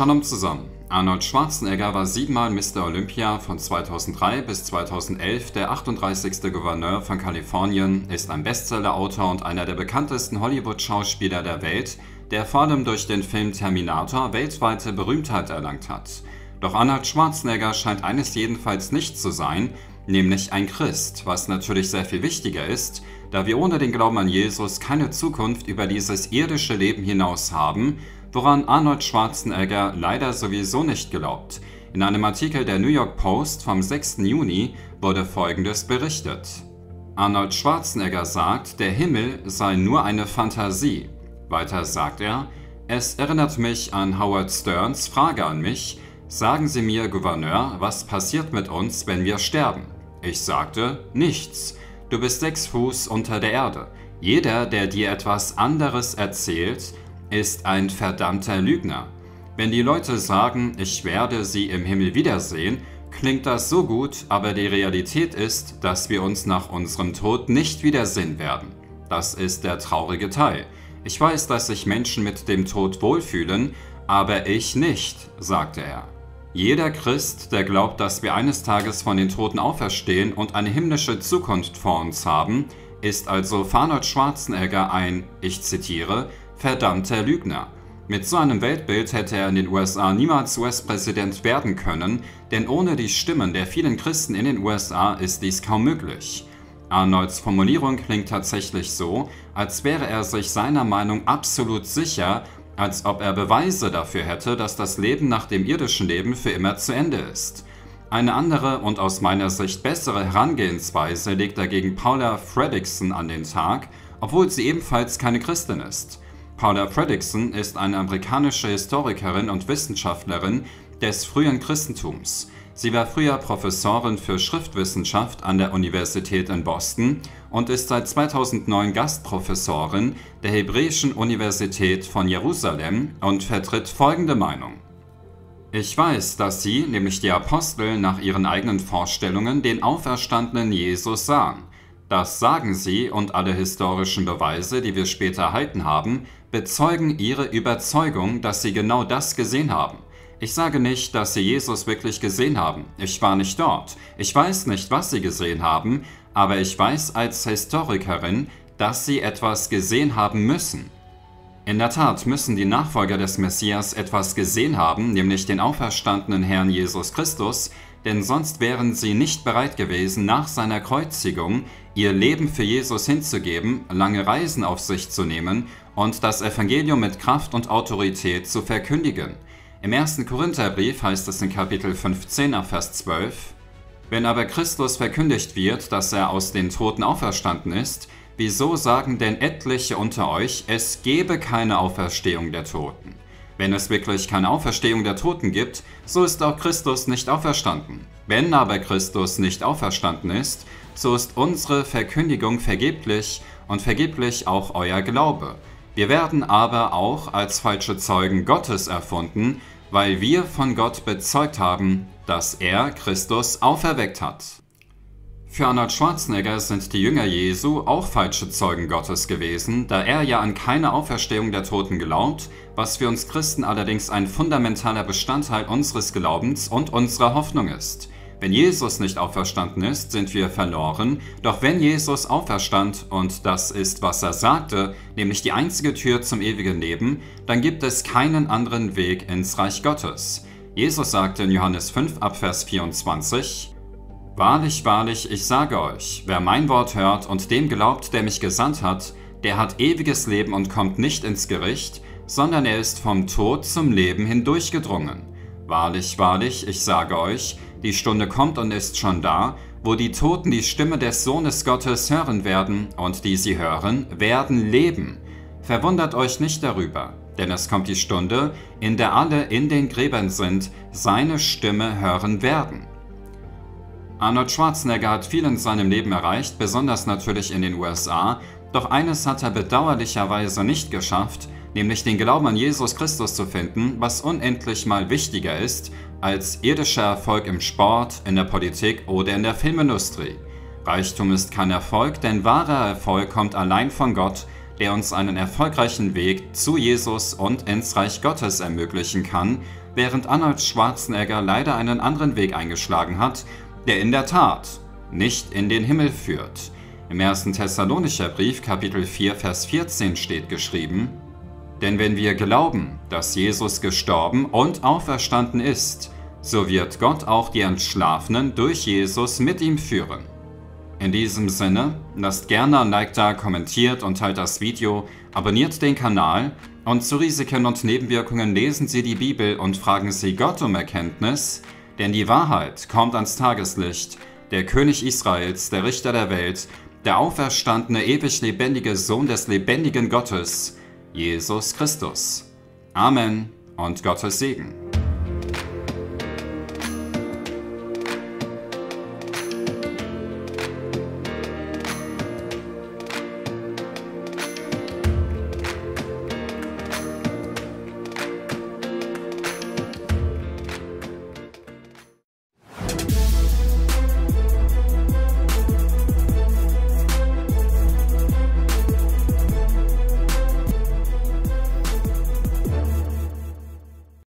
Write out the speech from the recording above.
Shalom zusammen. Arnold Schwarzenegger war 7-mal Mr. Olympia von 2003 bis 2011, der 38. Gouverneur von Kalifornien, ist ein Bestseller-Autor und einer der bekanntesten Hollywood-Schauspieler der Welt, der vor allem durch den Film Terminator weltweite Berühmtheit erlangt hat. Doch Arnold Schwarzenegger scheint eines jedenfalls nicht zu sein, nämlich ein Christ, was natürlich sehr viel wichtiger ist, da wir ohne den Glauben an Jesus keine Zukunft über dieses irdische Leben hinaus haben, woran Arnold Schwarzenegger leider sowieso nicht glaubt. In einem Artikel der New York Post vom 6. Juni wurde Folgendes berichtet. Arnold Schwarzenegger sagt, der Himmel sei nur eine Fantasie. Weiter sagt er, es erinnert mich an Howard Sterns Frage an mich, sagen Sie mir, Gouverneur, was passiert mit uns, wenn wir sterben? Ich sagte, nichts. Du bist 6 Fuß unter der Erde. Jeder, der dir etwas anderes erzählt, ist ein verdammter Lügner. Wenn die Leute sagen, ich werde sie im Himmel wiedersehen, klingt das so gut, aber die Realität ist, dass wir uns nach unserem Tod nicht wiedersehen werden. Das ist der traurige Teil. Ich weiß, dass sich Menschen mit dem Tod wohlfühlen, aber ich nicht, sagte er. Jeder Christ, der glaubt, dass wir eines Tages von den Toten auferstehen und eine himmlische Zukunft vor uns haben, ist also für Arnold Schwarzenegger ein, ich zitiere, verdammter Lügner. Mit so einem Weltbild hätte er in den USA niemals US-Präsident werden können, denn ohne die Stimmen der vielen Christen in den USA ist dies kaum möglich. Arnolds Formulierung klingt tatsächlich so, als wäre er sich seiner Meinung absolut sicher, als ob er Beweise dafür hätte, dass das Leben nach dem irdischen Leben für immer zu Ende ist. Eine andere und aus meiner Sicht bessere Herangehensweise legt dagegen Paula Fredrickson an den Tag, obwohl sie ebenfalls keine Christin ist. Paula Fredrickson ist eine amerikanische Historikerin und Wissenschaftlerin des frühen Christentums. Sie war früher Professorin für Schriftwissenschaft an der Universität in Boston und ist seit 2009 Gastprofessorin der Hebräischen Universität von Jerusalem und vertritt folgende Meinung. Ich weiß, dass sie, nämlich die Apostel, nach ihren eigenen Vorstellungen den auferstandenen Jesus sahen. Das sagen sie und alle historischen Beweise, die wir später erhalten haben, bezeugen ihre Überzeugung, dass sie genau das gesehen haben. Ich sage nicht, dass sie Jesus wirklich gesehen haben. Ich war nicht dort. Ich weiß nicht, was sie gesehen haben, aber ich weiß als Historikerin, dass sie etwas gesehen haben müssen. In der Tat müssen die Nachfolger des Messias etwas gesehen haben, nämlich den auferstandenen Herrn Jesus Christus, denn sonst wären sie nicht bereit gewesen, nach seiner Kreuzigung ihr Leben für Jesus hinzugeben, lange Reisen auf sich zu nehmen und das Evangelium mit Kraft und Autorität zu verkündigen. Im 1. Korintherbrief heißt es in Kapitel 15, Vers 12, wenn aber Christus verkündigt wird, dass er aus den Toten auferstanden ist, wieso sagen denn etliche unter euch, es gebe keine Auferstehung der Toten? Wenn es wirklich keine Auferstehung der Toten gibt, so ist auch Christus nicht auferstanden. Wenn aber Christus nicht auferstanden ist, so ist unsere Verkündigung vergeblich und vergeblich auch euer Glaube. Wir werden aber auch als falsche Zeugen Gottes erfunden, weil wir von Gott bezeugt haben, dass er Christus auferweckt hat. Für Arnold Schwarzenegger sind die Jünger Jesu auch falsche Zeugen Gottes gewesen, da er ja an keine Auferstehung der Toten glaubt, was für uns Christen allerdings ein fundamentaler Bestandteil unseres Glaubens und unserer Hoffnung ist. Wenn Jesus nicht auferstanden ist, sind wir verloren, doch wenn Jesus auferstand und das ist, was er sagte, nämlich die einzige Tür zum ewigen Leben, dann gibt es keinen anderen Weg ins Reich Gottes. Jesus sagte in Johannes 5 ab Vers 24, Wahrlich, wahrlich, ich sage euch, wer mein Wort hört und dem glaubt, der mich gesandt hat, der hat ewiges Leben und kommt nicht ins Gericht, sondern er ist vom Tod zum Leben hindurchgedrungen. Wahrlich, wahrlich, ich sage euch, die Stunde kommt und ist schon da, wo die Toten die Stimme des Sohnes Gottes hören werden, und die sie hören, werden leben. Verwundert euch nicht darüber, denn es kommt die Stunde, in der alle in den Gräbern sind, seine Stimme hören werden. Arnold Schwarzenegger hat viel in seinem Leben erreicht, besonders natürlich in den USA, doch eines hat er bedauerlicherweise nicht geschafft, nämlich den Glauben an Jesus Christus zu finden, was unendlich mal wichtiger ist als irdischer Erfolg im Sport, in der Politik oder in der Filmindustrie. Reichtum ist kein Erfolg, denn wahrer Erfolg kommt allein von Gott, der uns einen erfolgreichen Weg zu Jesus und ins Reich Gottes ermöglichen kann, während Arnold Schwarzenegger leider einen anderen Weg eingeschlagen hat, der in der Tat nicht in den Himmel führt. Im 1. Thessalonicher Brief, Kapitel 4, Vers 14 steht geschrieben: Denn wenn wir glauben, dass Jesus gestorben und auferstanden ist, so wird Gott auch die Entschlafenen durch Jesus mit ihm führen. In diesem Sinne, lasst gerne ein Like da, kommentiert und teilt das Video, abonniert den Kanal und zu Risiken und Nebenwirkungen lesen Sie die Bibel und fragen Sie Gott um Erkenntnis, denn die Wahrheit kommt ans Tageslicht, der König Israels, der Richter der Welt, der auferstandene, ewig lebendige Sohn des lebendigen Gottes, Jesus Christus. Amen und Gottes Segen.